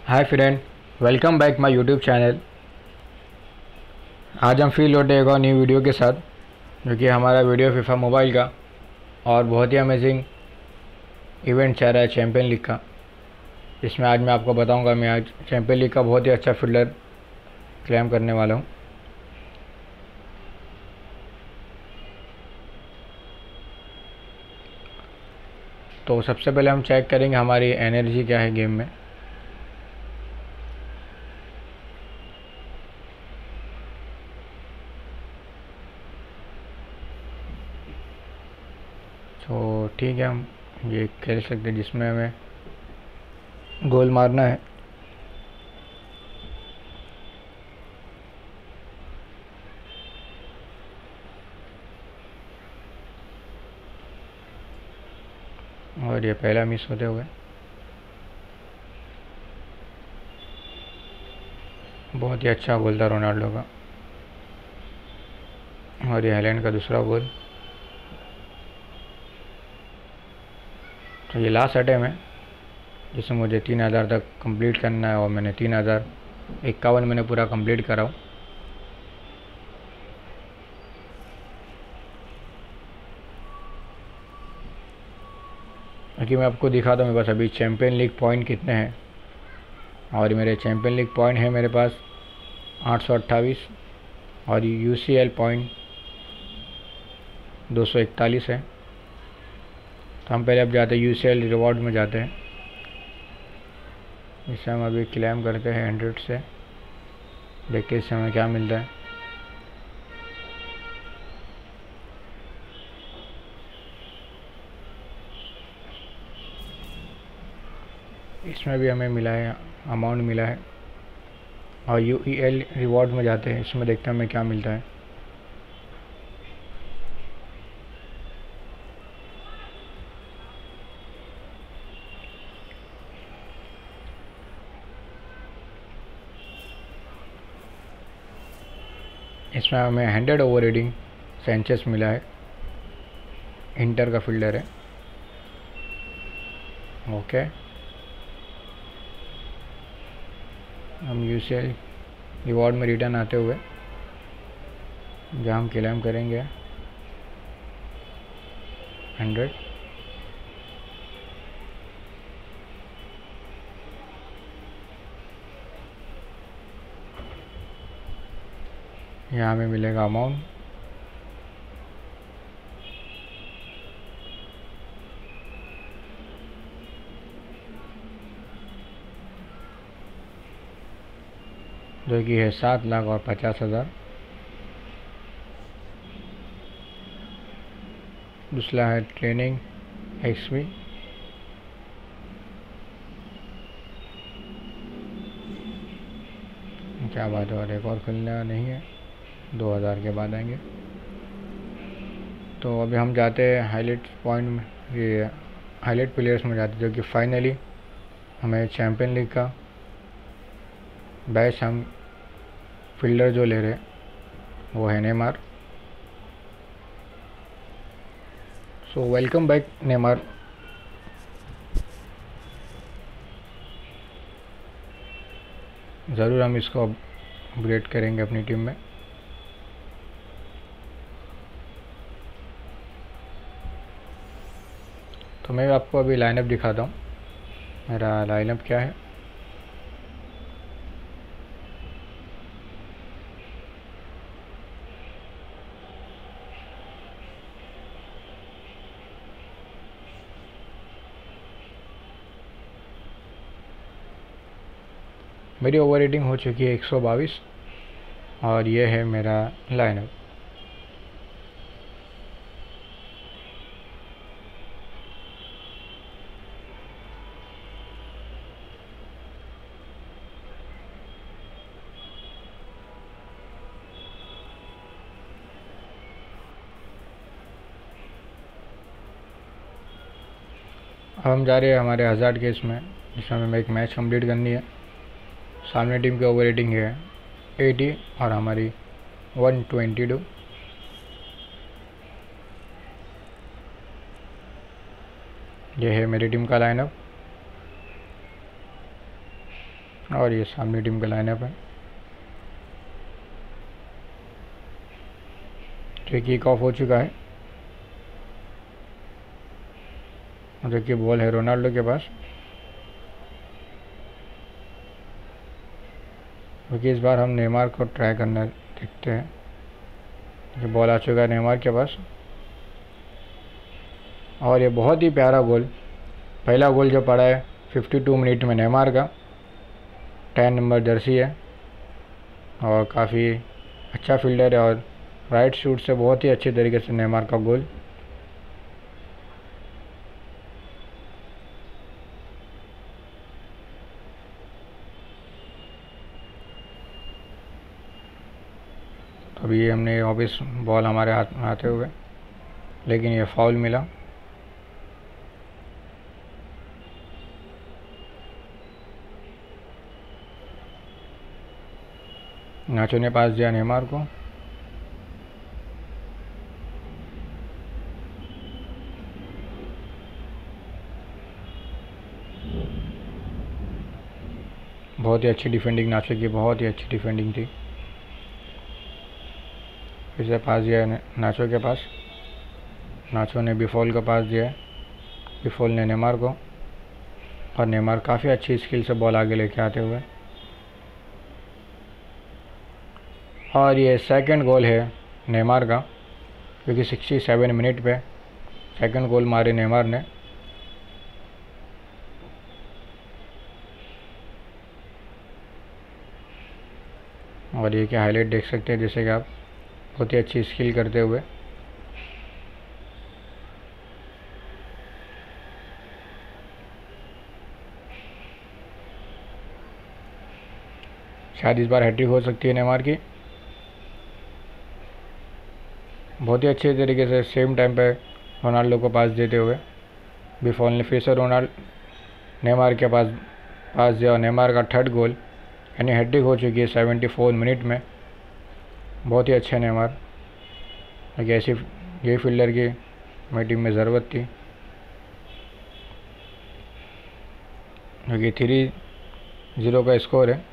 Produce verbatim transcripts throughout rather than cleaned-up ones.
Hi friend, welcome back my YouTube channel. आज हम फिर लौटे एक और न्यू वीडियो के साथ, जो कि हमारा वीडियो फीफा मोबाइल का और बहुत ही अमेजिंग इवेंट चल रहा है चैम्पियन लीग का। जिसमें आज मैं आपको बताऊंगा, मैं आज चैम्पियन लीग का बहुत ही अच्छा फील्डर क्लेम करने वाला हूं। तो सबसे पहले हम चेक करेंगे हमारी एनर्जी क्या है गेम में। तो ठीक है, हम ये खेल सकते हैं जिसमें हमें गोल मारना है। और ये पहला मिस होते हुए, बहुत ही अच्छा गोल था रोनाल्डो का। और ये हालैंड का दूसरा गोल। तो ये लास्ट अटैम्प है जिसमें मुझे तीन हज़ार तक कंप्लीट करना है, और मैंने तीन हज़ार इक्यावन मैंने पूरा कंप्लीट करा हूँ। बाकी मैं आपको दिखाता हूँ मेरे पास अभी चैम्पियन लीग पॉइंट कितने हैं। और मेरे चैम्पियन लीग पॉइंट है मेरे पास आठ सौ अट्ठाईस, और यू सी एल पॉइंट दो सौ इकतालीस है। तो हम पहले अब जाते हैं यू सी एल रिवॉर्ड में जाते हैं। इसे हम अभी क्लेम करते हैं हंड्रेड से, देखते हैं इससे हमें क्या मिलता है। इसमें भी हमें मिला है, अमाउंट मिला है। और यू ई एल रिवॉर्ड में जाते हैं, इसमें देखते हैं हमें क्या मिलता है। इसमें हमें हंड्रेड ओवर रीडिंग सेंचेस मिला है, इंटर का फील्डर है। ओके, हम यू सी एल रिवॉर्ड में रिटर्न आते हुए जहाँ हम क्लेम करेंगे हंड्रेड। यहाँ हमें मिलेगा अमाउंट। जो कि है सात लाख और पचास हज़ार। दूसरा है ट्रेनिंग एक्सपी। क्या बात है, और एक और खुलना नहीं है, दो हज़ार के बाद आएंगे। तो अभी हम जाते हैं हाईलाइट पॉइंट में, ये हाईलाइट प्लेयर्स में जाते हैं, जो कि फाइनली हमें चैम्पियन लीग का बैच हम फील्डर जो ले रहे हैं वो है Neymar. So welcome back Neymar. ज़रूर हम इसको अपग्रेड करेंगे अपनी टीम में। तो मैं आपको अभी लाइनअप दिखाता हूँ, मेरा लाइनअप क्या है। मेरी ओवर रेटिंग हो चुकी है एक सौ बाईस, और ये है मेरा लाइनअप। अब हम जा रहे हैं हमारे हज़ार के इसमें, जिसमें हमें एक मैच कंप्लीट करनी है। सामने टीम की ओवर रेटिंग है अस्सी और हमारी एक सौ बाईस। ये है मेरी टीम का लाइनअप। और ये सामने टीम का लाइनअप है। तो किक ऑफ हो चुका है। देखिए बॉल है रोनाल्डो के पास, क्योंकि इस बार हम नेमार को ट्राई करना देखते हैं। ये बॉल आ चुका है नेमार के पास और ये बहुत ही प्यारा गोल, पहला गोल जो पड़ा है बावन मिनट में नेमार का, टेन नंबर जर्सी है और काफ़ी अच्छा फील्डर है और राइट शूट से बहुत ही अच्छे तरीके से नेमार का गोल। अभी हमने वापस बॉल हमारे हाथ में आते हुए, लेकिन ये फाउल मिला। नाचो ने पास दिया नेमार को, बहुत ही अच्छी डिफेंडिंग नाचो की, बहुत ही अच्छी डिफेंडिंग थी। फिर से पास दिया नाचो के पास, नाचो ने बिफोल को पास दिया है, बिफोल ने नेमार को, और नेमार काफ़ी अच्छी स्किल से बॉल आगे लेके आते हुए। और ये सेकंड गोल है नेमार का, क्योंकि सड़सठ मिनट पे सेकंड गोल मारे नेमार ने। और ये क्या हाईलाइट देख सकते हैं, जैसे कि आप बहुत ही अच्छी स्किल करते हुए। शायद इस बार हैट्रिक हो सकती है नेमार की। बहुत ही अच्छे तरीके से सेम टाइम पे रोनाल्डो को पास देते हुए बिफोल ने फिर से रोनाल्डो नेमार के पास पास दिया और नेमार का थर्ड गोल, यानी हैट्रिक हो चुकी है चौहत्तर मिनट में। बहुत ही अच्छे नेमार, ऐसी यही फील्डर की हमारी टीम में ज़रूरत थी, क्योंकि थ्री ज़ीरो का स्कोर है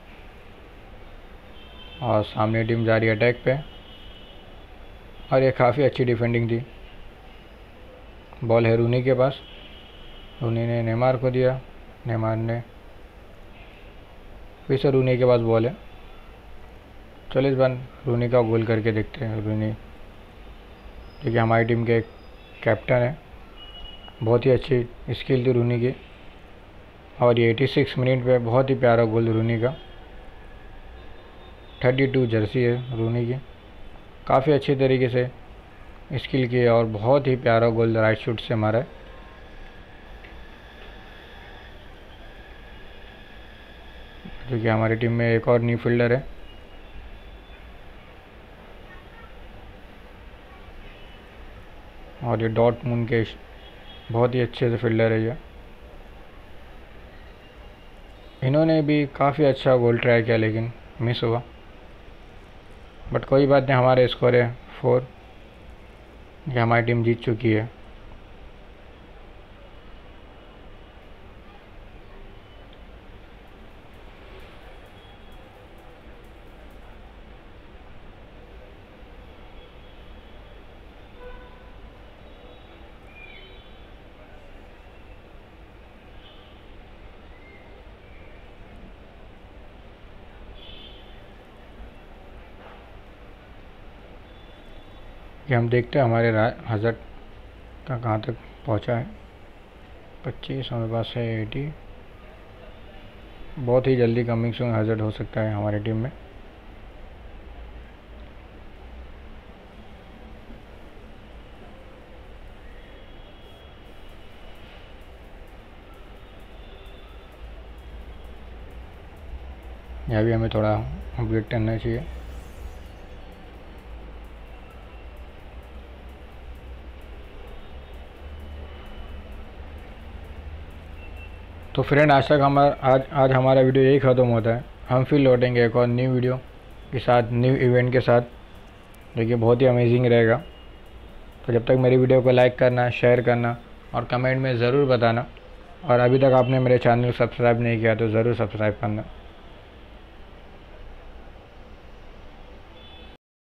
और सामने टीम जा रही है अटैक पे। और ये काफ़ी अच्छी डिफेंडिंग थी। बॉल है रूनी के पास, रूनी ने नेमार को दिया, नेमार ने फिर से रूनी के पास बॉल है। चलो इस बार रूनी का गोल करके देखते हैं। रूनी जो कि हमारी टीम के कैप्टन है, बहुत ही अच्छी स्किल थी रूनी की। और ये छियासी मिनट पे बहुत ही प्यारा गोल रूनी का, बत्तीस जर्सी है रूनी की, काफ़ी अच्छे तरीके से स्किल की और बहुत ही प्यारा गोल राइट शूट से मारा है। जो कि हमारी टीम में एक और न्यू फील्डर है। और ये डॉर्टमुंड के बहुत ही अच्छे से फील्डर है ये। इन्होंने भी काफ़ी अच्छा गोल ट्राई किया लेकिन मिस हुआ, बट कोई बात नहीं, हमारे स्कोर है फोर, ये हमारी टीम जीत चुकी है। कि हम देखते हैं हमारे हज़ार का कहाँ तक पहुँचा है। पच्चीस हमारे पास है, एटी, बहुत ही जल्दी कमिंग सून हज़ार हो सकता है हमारी टीम में। यहाँ भी हमें थोड़ा अपडेट करना चाहिए। तो फ्रेंड, आज तक हमारा आज आज हमारा वीडियो यही ख़त्म होता है। हम फिर लौटेंगे एक और न्यू वीडियो के साथ, न्यू इवेंट के साथ, जो कि बहुत ही अमेजिंग रहेगा। तो जब तक मेरी वीडियो को लाइक करना, शेयर करना और कमेंट में ज़रूर बताना और अभी तक आपने मेरे चैनल को सब्सक्राइब नहीं किया तो ज़रूर सब्सक्राइब करना।